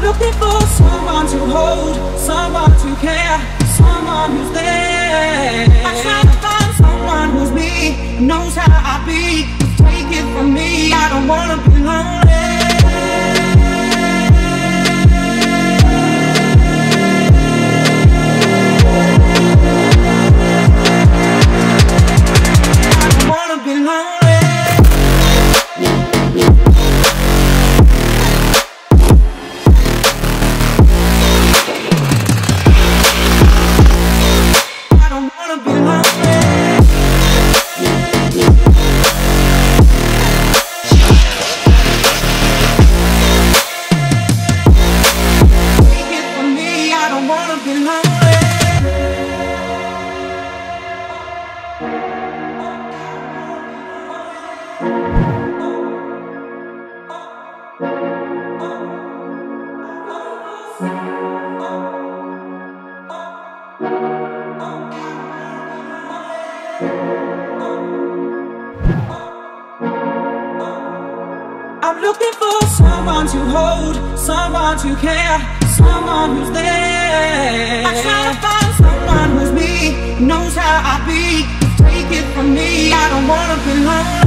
looking for someone to hold, someone to care, someone who's there. I'm trying to find someone who's me, knows how I be. Take it from me, I don't wanna be lonely. I'm looking for someone to hold, someone to care, someone who's there. I'm trying to find someone who's me, knows how I be. Take it from me, I don't wanna be lonely.